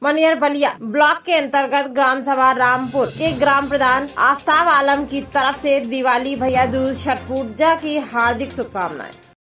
Maniyar Ballia block के अंतर्गत ग्राम सभा रामपुर के ग्राम प्रधान आफ्ताब आलम की तरफ से दिवाली भैया दूज छठ पूजा की हार्दिक शुभकामनाएं।